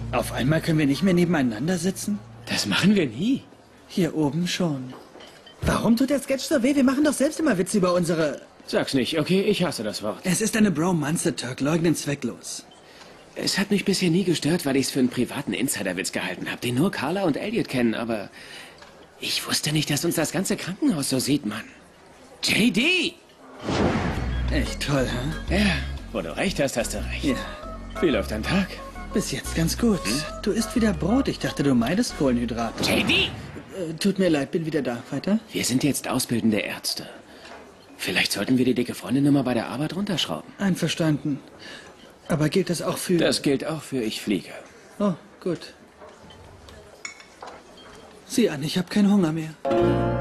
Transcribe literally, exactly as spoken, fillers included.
Auf einmal können wir nicht mehr nebeneinander sitzen? Das machen wir nie. Hier oben schon. Warum tut der Sketch so weh? Wir machen doch selbst immer Witze über unsere... Sag's nicht, okay? Ich hasse das Wort. Es ist eine Bromance, Turk. Leugnen zwecklos. Es hat mich bisher nie gestört, weil ich's für einen privaten Insiderwitz gehalten habe, den nur Carla und Elliot kennen, aber... Ich wusste nicht, dass uns das ganze Krankenhaus so sieht, Mann. J D! Echt toll, hä? Ja, wo du recht hast, hast du recht. Ja. Wie läuft dein Tag? Bis jetzt ganz gut. Hm? Du isst wieder Brot. Ich dachte, du meidest Kohlenhydrate. J D! Äh, tut mir leid, bin wieder da. Weiter? Wir sind jetzt ausbildende Ärzte. Vielleicht sollten wir die dicke Freundin nur mal bei der Arbeit runterschrauben. Einverstanden. Aber gilt das auch für... Das gilt auch für ich fliege. Oh, gut. Sieh an, ich habe keinen Hunger mehr.